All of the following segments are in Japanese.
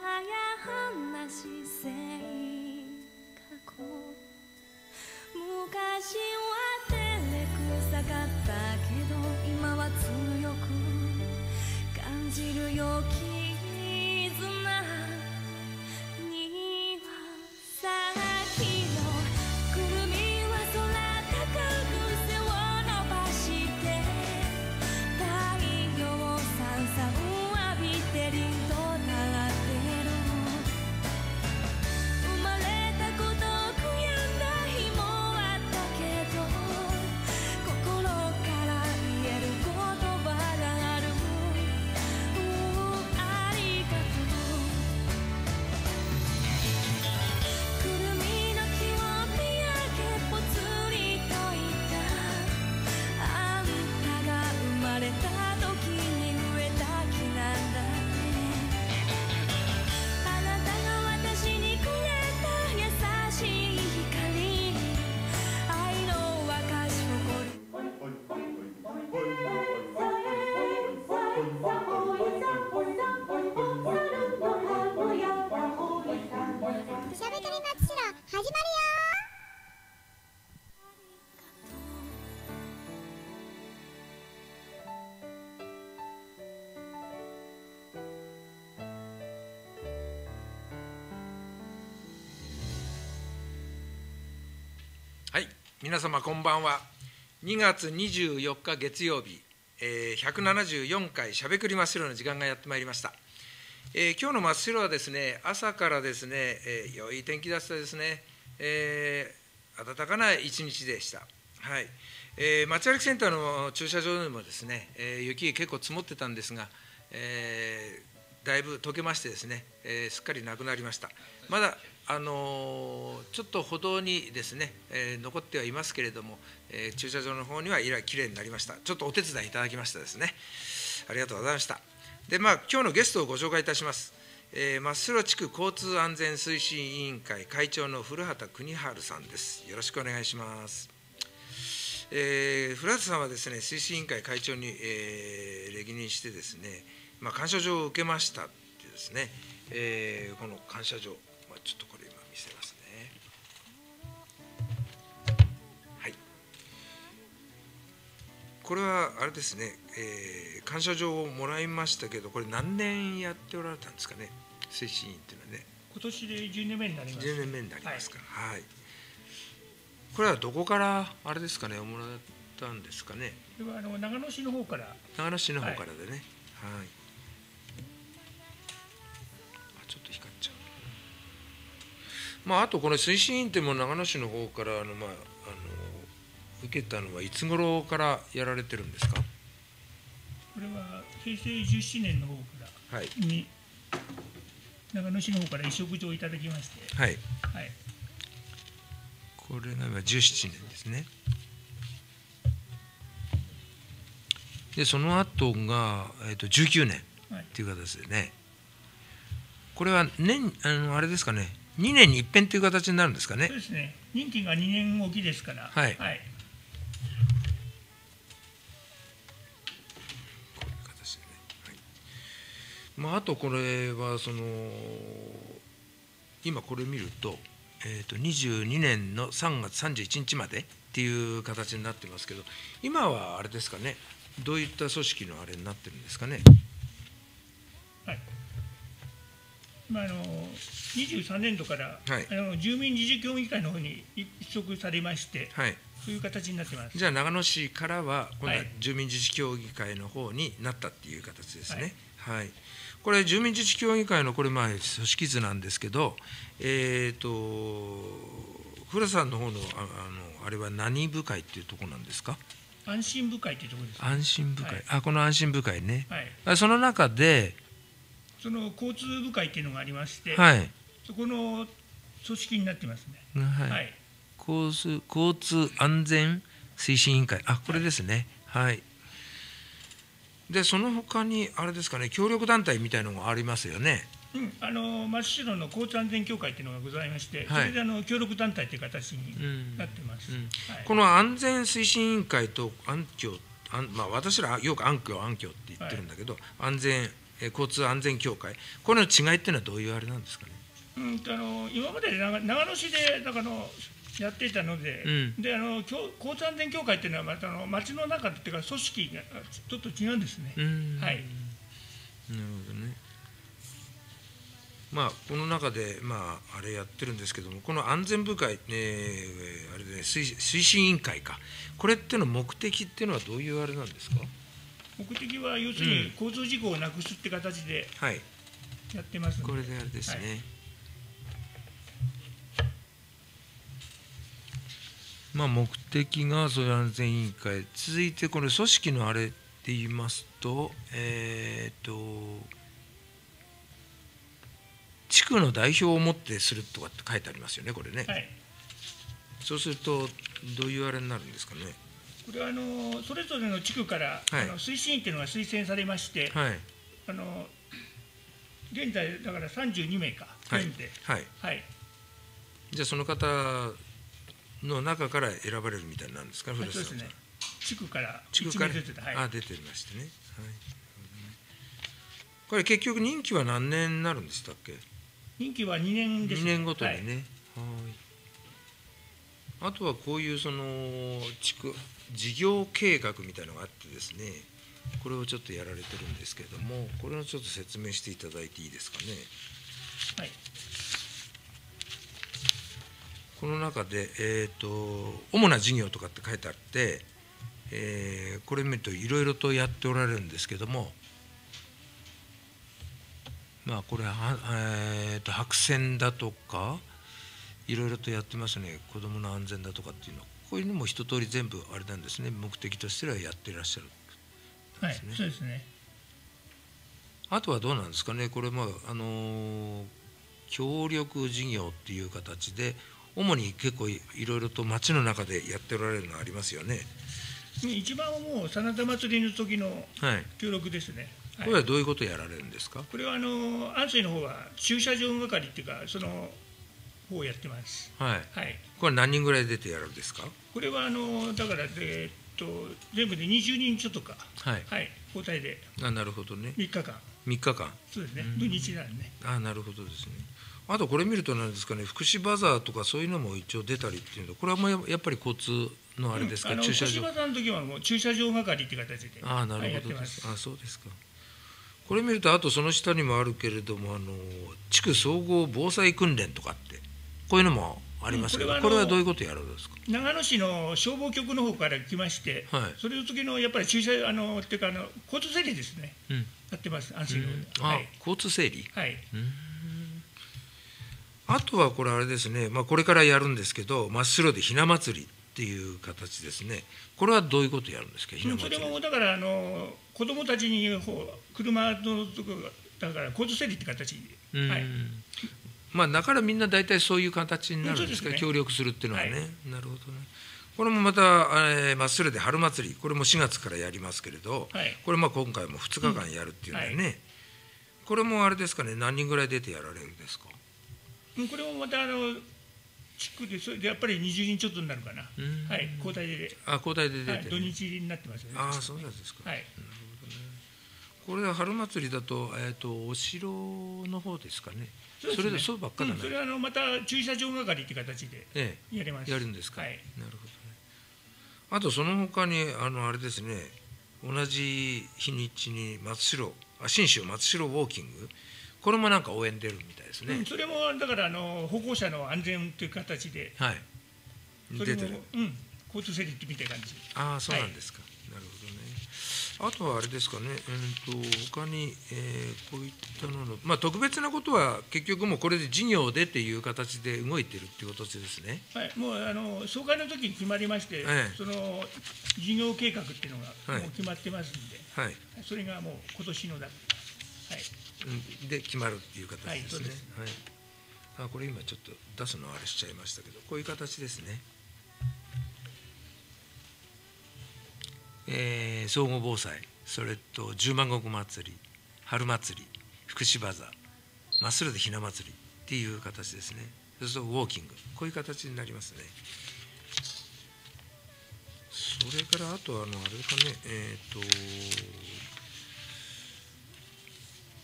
話せ過去昔は照れくさかったけど今は強く感じるよ絆には先のくるみは空高く背を伸ばして太陽さんさん浴びてりとなってる生まれたこと悔やんだ日もあったけど心から言える言葉があるありがとうくるみの木を見上げぽつりといたあんたが生まれた時に植えた木なんだねあなたが私にくれた優しい光愛の証し誇るしゃべくり松代始まるよ。 はい、皆様こんばんは。2月24日月曜日、174回しゃべくり真っ白の時間がやってまいりました。今日の真っ白はですね、朝からですね、良い天気だったですね、暖かな一日でした。はい、町歩きセンターの駐車場でもですね、雪結構積もってたんですが、だいぶ溶けましてですね、すっかりなくなりました。まだちょっと歩道にですね、残ってはいますけれども、駐車場の方にはきれいになりました。ちょっとお手伝いいただきましたですね。ありがとうございました。で、今日のゲストをご紹介いたします。真っ白地区交通安全推進委員会会長の古畑邦治さんです。よろしくお願いします。古畑さんはですね、推進委員会会長に、歴任してですね、感謝状を受けましたってですね、この感謝状、ちょっとこれ今見せますね。はい。これはあれですね、感謝状をもらいましたけど、これ何年やっておられたんですかね、推進委員っていうのはね。 今年で10年目になります。 10年目になりますか。はい。これはどこからあれですかね、もらったんですかね。 これは長野市の方から。 長野市の方からでね。はい。ちょっと光っちゃう。あとこの推進委員っても長野市の方から受けたのはいつ頃からやられてるんですか。 これは平成17年の方からに、長野市の方から委嘱状をいただきまして、 はい、 はい、 これが今17年ですね。でその後が、19年っていう形でね、はい、これはあれですかね、2年に一遍という形になるんですかね。 そうですね、任期が2年おきですから。 はい、 はい、 こういう形でね、はい、あとこれは今これ見ると、22年の3月31日までっていう形になってますけど、今はあれですかね、どういった組織のあれになってるんですかね。 はい、23年度から、はい、住民自治協議会の方に委嘱されまして、はい、そういう形になってます。 じゃあ長野市からは今度は住民自治協議会の方になったっていう形ですね。はい、はい、これ住民自治協議会のこれ組織図なんですけど、古さんの方のあれは何部会っていうところなんですか。 安心部会というところです、ね。 安心部会、はい、この安心部会ね。 はい、 その中でその交通部会っていうのがありまして、 はい、 そこの組織になってますね。 はい、はい、交通安全推進委員会、これですね。はい。でその他にあれですかね、協力団体みたいのがありますよね。 真っ白の交通安全協会というのがございまして、はい、それで協力団体という形になってます。 この安全推進委員会と私らよく安居って言ってるんだけど、はい、安全、 交通安全協会、これの違いっていうのはどういうあれなんですかね。 今まで長野市でやっていたので、で交通安全協会っていうのはまた町の中っていうか組織がちょっと違うんですね。はい。 なるほどね。この中で、あれやってるんですけども、この安全部会、あれで、推進委員会か、これっていうの目的っていうのはどういうあれなんですか。 目的は要するに交通事故をなくすって形でやってますので、 これであれですね。目的がそういう安全委員会、続いてこれ組織のあれって言いますと、地区の代表をもってするとかって書いてありますよね、これね。そうすると、どういうあれになるんですかね。 これはそれぞれの地区から、推進員というのが推薦されまして、現在、だから32名か、全部で。じゃあ、 その方の中から選ばれるみたいなんですか、古瀬さん。そうですね、地区から1名ずつで、 出てましてね。これ、結局、任期は何年になるんでしたっけ。 任期は2年です。 2年ごとにね。あとはこういう地区事業計画みたいなのがあってですね、これをちょっとやられてるんですけれども、これをちょっと説明していただいていいですかね。この中で、主な事業とかって書いてあって、これ見るといろいろとやっておられるんですけども、これは、白線だとかいろいろとやってますね。子どもの安全だとかっていうの、こういうのも一通り全部あれなんですね、目的としてはやっていらっしゃる、 そうですね。 あとはどうなんですかね、これ協力事業っていう形で主に結構いろいろと町の中でやっておられるのありますよね。 一番はもう真田祭りの時の協力ですね。 これはどういうことをやられるんですか。 これは安水の方は駐車場係っていうかその方をやってます。これ何人ぐらい出てやるんですか。これはだから全部で20人ちょっとか、交代で。 なるほどね。 3日間。 3日間。 そうですね。土日なんでね。 なるほどですね。あとこれ見るとなんですかね、福祉バザーとかそういうのも一応出たりっていうの、これはもうやっぱり交通のあれですか、駐車場。 福祉バザーの時はもう駐車場係っていう形で。 なるほどです。そうですか。これ見ると、あとその下にもあるけれども、地区総合防災訓練とかって、こういうのもありますけど、これはどういうことをやるんですか。 長野市の消防局の方から来まして、それの時のやっぱり駐車っていうか交通整理ですね、やってます、安心の。 交通整理。あとはこれあれですね、これからやるんですけど、真っ白でひな祭りっていう形ですね。これはどういうことをやるんですか、ひな祭り。 それもだから子どもたちに車のとこだから交通整理って形で。 だからみんな大体そういう形になるんですか、協力するっていうのはね。なるほどね。これもまた真っ白で春祭り、これも4月からやりますけれど、これ今回も2日間やるっていうんだよね。これもあれですかね、何人ぐらい出てやられるんですか。 これもまた地区でそれでやっぱり20人ちょっとになるかな。交代で。 交代で出て。 土日になってますよね。 そうなんですか。なるほどね。これは春祭りだとお城の方ですかね。それでそうばっかり。 それはまた駐車場係っていう形でやります。 やるんですか。なるほどね。あとその他にあれですね、同じ日にちに信州松代ウォーキング、これもなんか応援出るみたいですね。それもだから歩行者の安全という形で、出てる。交通整理みたいな感じ。 そうなんですか。なるほどね。あとはあれですかね、他に、こういったのの、特別なことは結局もうこれで事業でっていう形で動いてるっていうことですね。 もう総会の時に決まりまして、その事業計画っていうのがもう決まってますんで、それがもう今年ので決まるっていう形ですね。これ今ちょっと出すのあれしちゃいましたけど、こういう形ですね。総合防災、それと十万石祭り、春祭り、福祉バザー、真っ白でひな祭りっていう形ですね。そうするとウォーキング、こういう形になりますね。それからあとあれかね、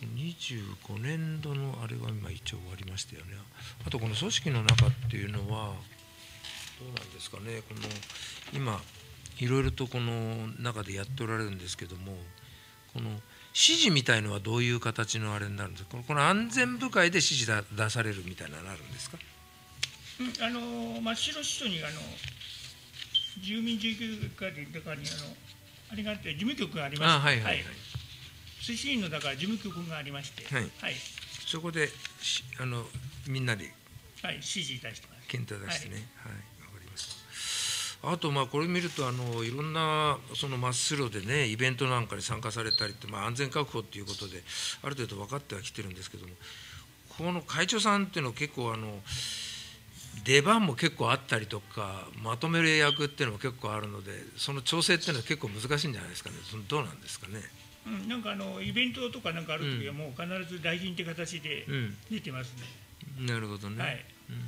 25年度のあれは今一応終わりましたよね。あとこの組織の中っていうのはどうなんですかね。この今いろいろとこの中でやっておられるんですけども、この指示みたいのはどういう形のあれになるんですか。この安全部会で指示出されるみたいなのあるんですか。 真っ白市長に住民住居課の中にあれがあって事務局がありまして、推進員のだから事務局がありまして、 そこでみんなで指示いたしてます。 検討出してね。わかりました。あとこれ見るといろんなその真っ白でねイベントなんかに参加されたりって、安全確保っていうことである程度分かってはきてるんですけども、この会長さんっていうのは結構出番も結構あったりとかまとめる役っていうのも結構あるので、その調整っていうのは結構難しいんじゃないですかね。どうなんですかね。 なんかイベントとかなんかあるときはもう必ず来賓って形で出てますね。 なるほどね。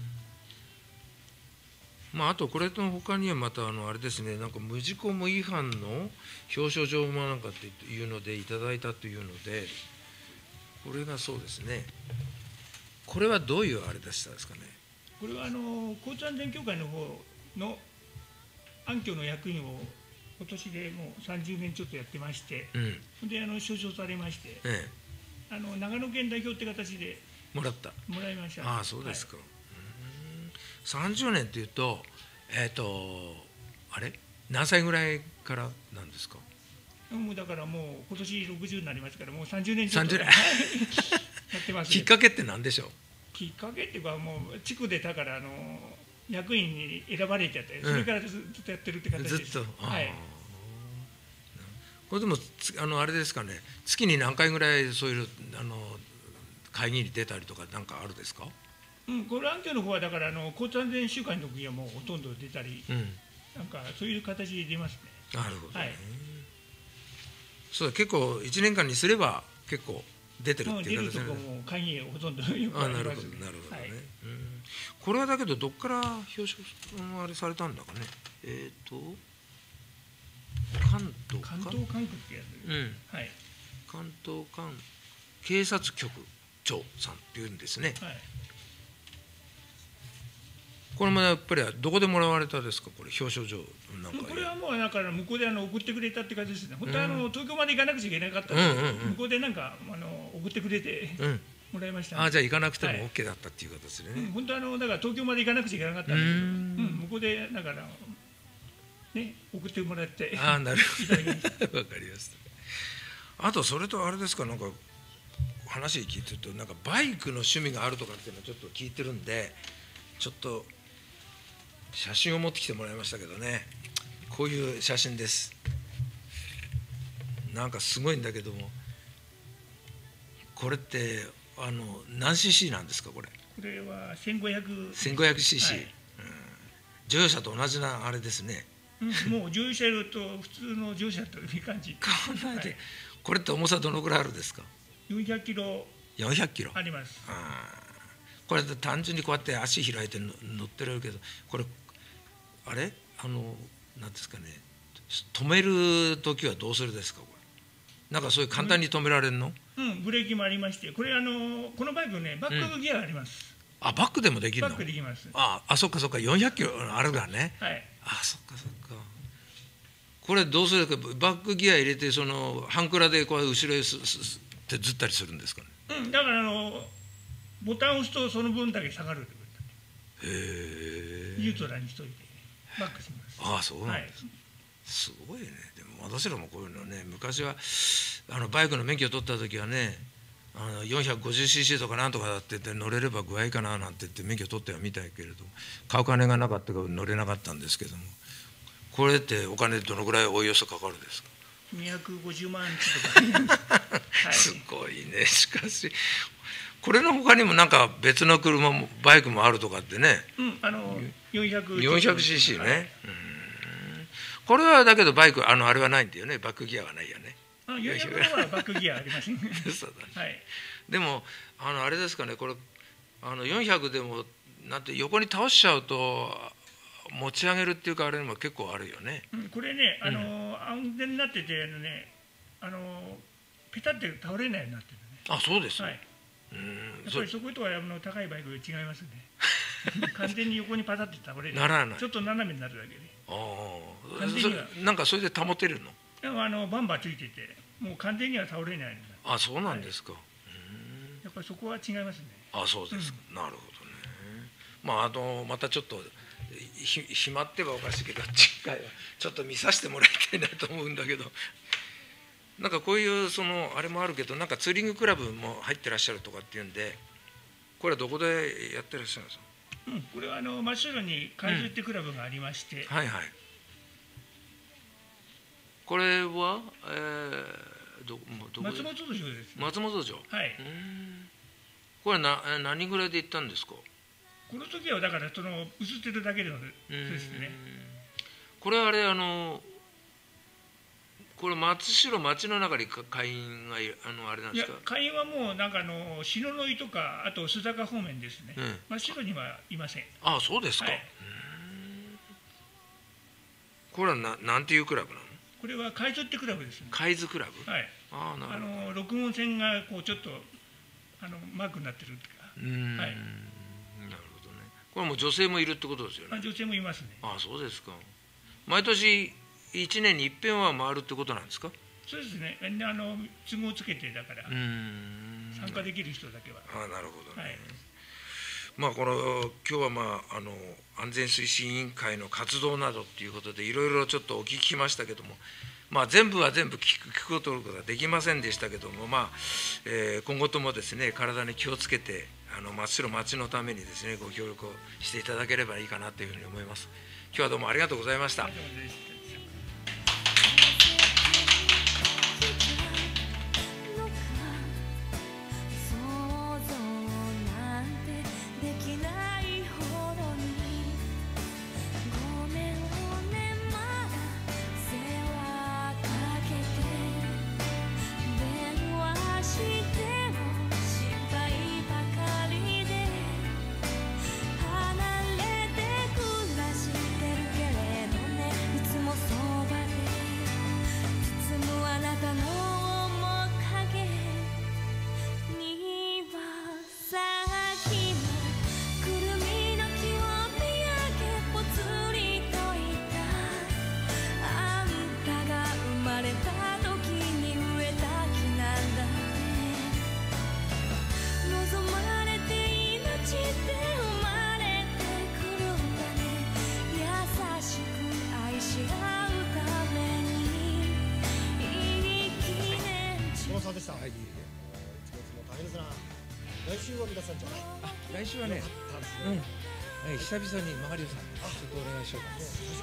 あとこれのほかにはまたあれですね、なんか無事故無違反の表彰状なんかっていうのでいただいたというので、これがそうですね。これはどういうあれでしたですかね。 これは交通安全協会の方の安居の役員を今年でもう30年ちょっとやってまして、で表彰されまして、長野県代表って形でもらいました。 ああ、そうですか。30年っていうとあれ何歳ぐらいからなんですか。 もうだからもう今年60になりますからもう30年ちょっとやってます。 きっかけって何でしょう。 きっかけっていうかもう地区でだから役員に選ばれちゃって、それからずっとやってるって形です。 ずっと。これでもあれですかね、月に何回ぐらいそういう会議に出たりとか何かあるですか。 これ安居の方はだから交通安全週間の時はもうほとんど出たり、なんかそういう形で出ますね。 なるほどね。そうだ、結構1年間にすれば結構出てるっていう形で、 出るとこも会議ほとんどよくあります。 なるほどね。これはだけどどっから表彰あれされたんだかね。関東管区ってやつ。 関東管警察局長さんっていうんですね。これもやっぱりどこでもらわれたですか。これ表彰状なんか。 これはもうだから向こうで送ってくれたって感じですね。本当は東京まで行かなくちゃいけなかったんで、向こうでなんか送ってくれてもらいました。 じゃあ行かなくても OK だったっていう形でね。 本当はだから東京まで行かなくちゃいけなかったんだけど、向こうでだからね送ってもらって。 なるほど。わかりました。あとそれとあれですか、なんか話聞いてるとなんかバイクの趣味があるとかっていうのはちょっと聞いてるんで、ちょっと写真を持ってきてもらいましたけどね。こういう写真です。なんかすごいんだけども、これって何 cc なんですか。これは 1500cc、乗用車と同じなあれですね。 もう乗用車と普通の乗用車という感じ。 変わらないで、これって重さどのぐらいあるんですか。 400キロ。 400キロあります。 これ単純にこうやって足開いて乗ってるけど、これあれなんですかね、止める時はどうするですか。これなんかそういう簡単に止められるの。 ブレーキもありまして、これこのバイクねバックギアあります。 バックでもできるの。 バックできます。 そっかそっか、400キロあるからね。そっかそっか。これどうするか、バックギア入れて半クラでこう後ろへってずったりするんですかね。 だからボタンを押すとその分だけ下がるってこと。ニュートラルにしといてバックします。 そうなんです。すごいね。でも私らもこういうのね、昔はバイクの免許を取った時はね、450cc とかなんとかだって言って乗れれば具合かななんて言って免許取ってはみたいけれども、買う金がなかったから乗れなかったんですけども、これってお金どのぐらいおおよそかかるんですか。 250万とか。 すごいね。しかしこれのほかにもなんか別の車もバイクもあるとかってね。400cc ね。これはだけどバイクあれはないんだよね。バックギアはないよね。 400はバックギアありません。 そうだね。でもあれですかね、これ400でもなんて横に倒しちゃうと持ち上げるっていうかあれも結構あるよね。 これね安全になっててペタって倒れないようになってるね。 あ、そうです。 はい。やっぱりそことは高いバイク違いますね。完全に横にパタって倒れる。 ならない。 ちょっと斜めになるだけで。 ああ。なんかそれで保てるの？ でもバンバーついてて、もう完全には倒れない。 あ、そうなんですか。 やっぱりそこは違いますね。 あ、そうですか。なるほどね。まあまたちょっと暇ってばおかしいけど、次回はちょっと見させてもらいたいなと思うんだけど。なんかこういうあれもあるけど、なんかツーリングクラブも入ってらっしゃるとかっていうんで、これはどこでやってらっしゃるんですか？ これは真っ白に海津ってクラブがありまして、 はいはい。これは松本道場ですね。 松本城。 はい。 これ何人ぐらいで行ったんですか？ この時はだから映ってるだけのですね。 これあれこれ松代町の中に会員があれなんですか？いや、 会員はもうなんか篠ノ井とかあと須坂方面ですね。真っ白にはいません。 ああ、そうですか。これはなんていうクラブなの？ これは海津ってクラブですね。 海津クラブ。 はい。 ああ、なるほど。 6号線がこうちょっとマークになってるっていうか。はい。 なるほどね。これも女性もいるってことですよね。 女性もいますね。 ああ、そうですか。毎年1年に一遍は回るってことなんですか？ そうですね。都合つけてだから参加できる人だけは。 ああ、なるほどね。はい、まあ今日は安全推進委員会の活動などっていうことでいろいろちょっとお聞きしましたけども、まあ全部は全部聞くことができませんでしたけども、まあ今後ともですね、体に気をつけて真っ白町のためにですね、ご協力をしていただければいいかなというふうに思います。今日はどうもありがとうございました。来週はね、久々にマガリオさん、ちょっとお願いしようかな。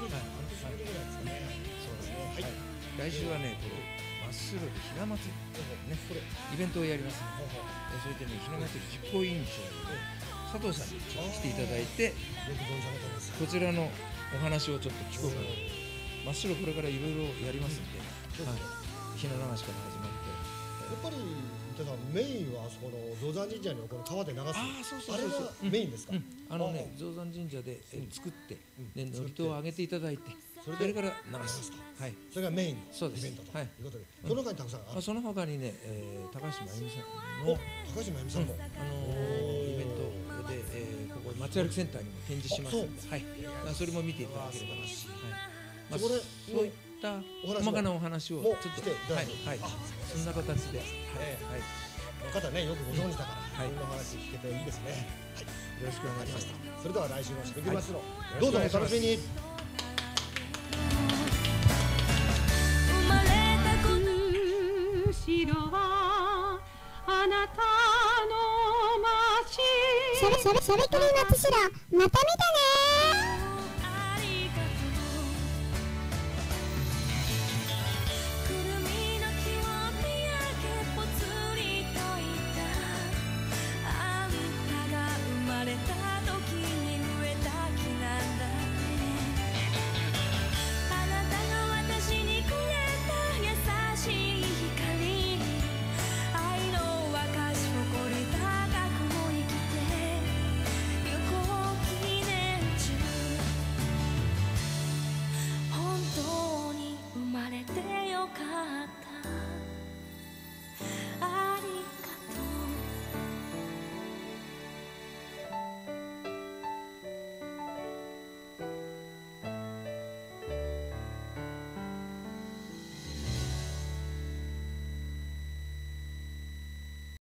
来週はね、これ真っ白でひな祭りね、イベントをやりますので、それでね、ひな祭り実行委員長の佐藤さんに来ていただいて、こちらのお話をちょっと聞こうかな。真っ白これからいろいろやりますんで、ひな流しから始まって。 やっぱりメインはそこの象山神社にこの川で流す。あれがメインですか？ 象山神社で作って祝詞をあげていただいて、それから流すと。はい。 それがメインのイベントということで、 その他にたくさん。その他にね、高橋真由美さんのイベントでここ街歩きセンターにも展示しますので、はい。それも見ていただければな。はい。そういった細かなお話をちょっとそんな形で、 この方ねよくご存知だからいろんな話聞けていいですね。 よろしくお願いします。 それでは来週もしていきますので、どうぞお楽しみに。 生まれた後ろはあなたの街。 しゃべくり松代、また見たね。